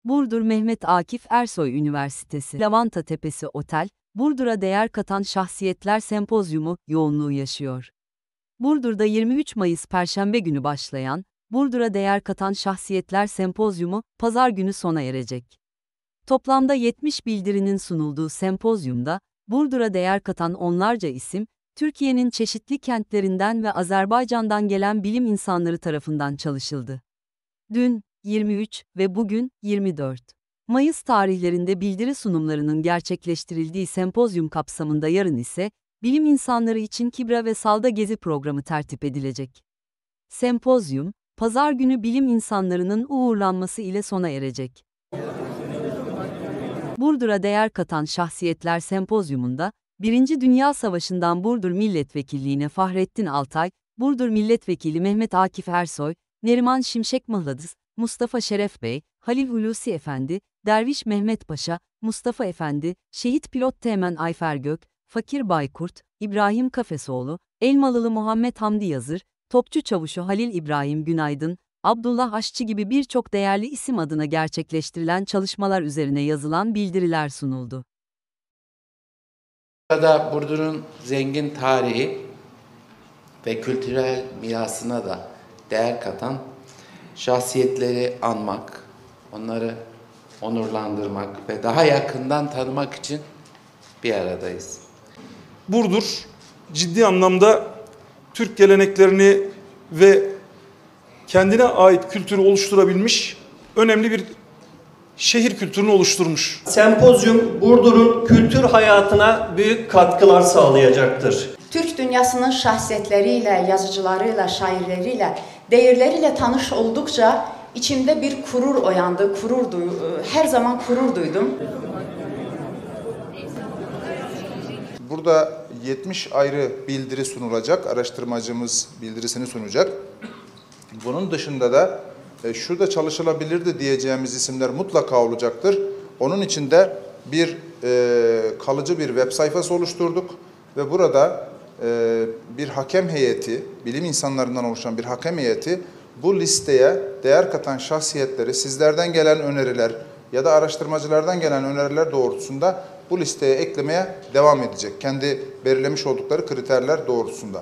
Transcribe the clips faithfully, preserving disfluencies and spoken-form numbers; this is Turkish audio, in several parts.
Burdur Mehmet Akif Ersoy Üniversitesi Lavanta Tepesi Otel, Burdur'a değer katan şahsiyetler sempozyumu yoğunluğu yaşıyor. Burdur'da yirmi üç Mayıs Perşembe günü başlayan, Burdur'a değer katan şahsiyetler sempozyumu, pazar günü sona erecek. Toplamda yetmiş bildirinin sunulduğu sempozyumda, Burdur'a değer katan onlarca isim, Türkiye'nin çeşitli kentlerinden ve Azerbaycan'dan gelen bilim insanları tarafından çalışıldı. Dün, yirmi üç ve bugün, yirmi dört Mayıs tarihlerinde bildiri sunumlarının gerçekleştirildiği sempozyum kapsamında yarın ise, bilim insanları için Kibra ve Salda Gezi programı tertip edilecek. Sempozyum, pazar günü bilim insanlarının uğurlanması ile sona erecek. Burdur'a değer katan şahsiyetler sempozyumunda, Birinci Dünya Savaşı'ndan Burdur Milletvekilliğine Fahrettin Altay, Burdur Milletvekili Mehmet Akif Ersoy, Neriman Şimşek Mıhladız, Mustafa Şeref Bey, Halil Hulusi Efendi, Derviş Mehmet Paşa, Mustafa Efendi, Şehit Pilot Teğmen Ayfer Gök, Fakir Baykurt, İbrahim Kafesoğlu, Elmalılı Muhammed Hamdi Yazır, Topçu Çavuşu Halil İbrahim Günaydın, Abdullah Aşçı gibi birçok değerli isim adına gerçekleştirilen çalışmalar üzerine yazılan bildiriler sunuldu. Burada Burdur'un zengin tarihi ve kültürel mirasına da değer katan şahsiyetleri anmak, onları onurlandırmak ve daha yakından tanımak için bir aradayız. Burdur ciddi anlamda Türk geleneklerini ve kendine ait kültürü oluşturabilmiş önemli bir şehir kültürünü oluşturmuş. Sempozyum Burdur'un kültür hayatına büyük katkılar sağlayacaktır. Türk dünyasının şahsiyetleriyle, yazıcılarıyla, şairleriyle, değerleriyle tanış oldukça içimde bir gurur uyandı, gurur duy, her zaman gurur duydum. Burada yetmiş ayrı bildiri sunulacak, araştırmacımız bildirisini sunacak. Bunun dışında da e, şurada çalışılabilirdi diyeceğimiz isimler mutlaka olacaktır. Onun için de bir e, kalıcı bir web sayfası oluşturduk ve burada e, bir hakem heyeti, bilim insanlarından oluşan bir hakem heyeti bu listeye değer katan şahsiyetleri, sizlerden gelen öneriler ya da araştırmacılardan gelen öneriler doğrultusunda bu listeye eklemeye devam edecek. Kendi belirlemiş oldukları kriterler doğrultusunda.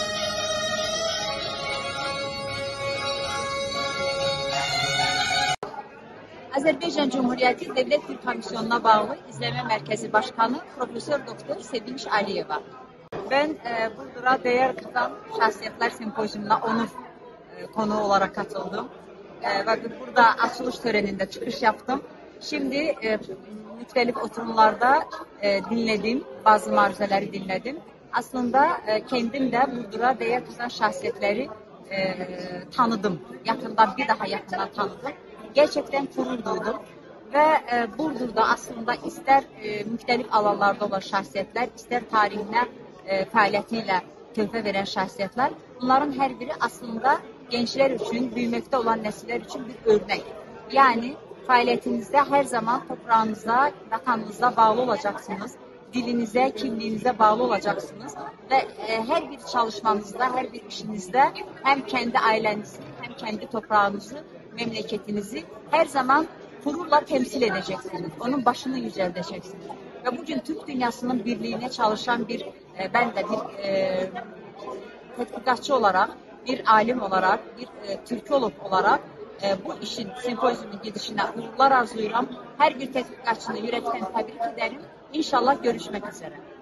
Azərbaycan Cumhuriyeti Devlet Dil Komisyonu'na bağlı İzleme Merkezi Başkanı Profesör Doktor Sevinç Aliyeva. Ben e, Burdur'a değer katan şahsiyetler sempozyumuna onur e, konuğu olarak katıldım. E, ve burada açılış töreninde çıkış yaptım. Şimdi e, müxtəlif oturumlarda e, dinledim, bazı marifələri dinledim. Aslında e, kendim de Burdur'a değer katan şahsiyetleri e, tanıdım. Yakından, bir daha yakından tanıdım. Gerçekten gurur duydum ve e, Burdur'da aslında ister e, müxtəlif alanlarda olan şahsiyetler, ister tarihine, e, fəaliyyətiyle töhfə veren şahsiyetler, bunların her biri aslında gençler için, büyümekte olan nesiller için bir örnek. Yani fəaliyyətinizdə her zaman toprağınıza, vatanınıza bağlı olacaksınız, dilinize, kimliğinize bağlı olacaksınız ve e, her bir çalışmanızda, her bir işinizde hem kendi ailenizi hem kendi toprağınızı, memleketinizi her zaman gururla temsil edeceksiniz. Onun başını yücelteceksiniz. Ve bugün Türk dünyasının birliğine çalışan bir, e, ben de bir e, tetkikatçı olarak, bir alim olarak, bir e, Türkolog olarak e, bu işin sempozyumun gidişine uğurlar arzulayıram. Her bir tetkikatçını yürekten tebrik ederim. İnşallah görüşmek üzere.